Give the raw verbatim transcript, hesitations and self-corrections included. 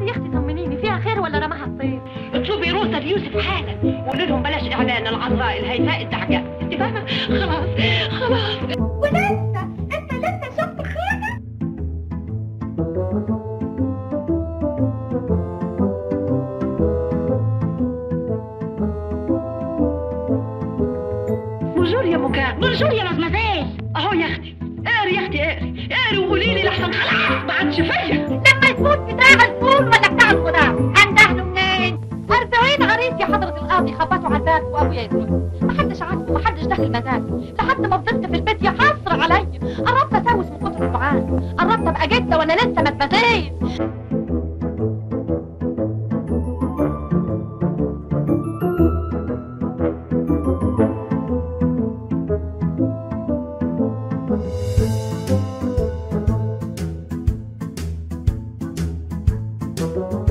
يا اختي طمنيني، فيها خير ولا رماها الطير؟ اطلبي روسة ليوسف حالا وقولي لهم بلاش اعلان العذراء الهيفاء الدعجاء، انت فاهمه؟ خلاص خلاص. ولسه انت لسه شفت خيانه؟ بونجور يا مكان. بونجور يا مزمزيل. اهو يا اختي اقري يا اختي اقري اقري وقولي لي لحسن خلاص ما عادش فيا. لما يكون بتاع الفول ولا بتاع الخضار هندهله منين؟ أربعين عريس يا حضرة القاضي خبطوا على الباب وابويا يدخل، محدش عاتبه ومحدش دخل مزاجه، لحد ما فضلت في البيت يا حسرة عليا، قربت اسوس من كتر الدعاء، قربت ابقى جدة وانا لسه ما اتبزيت. Thank you.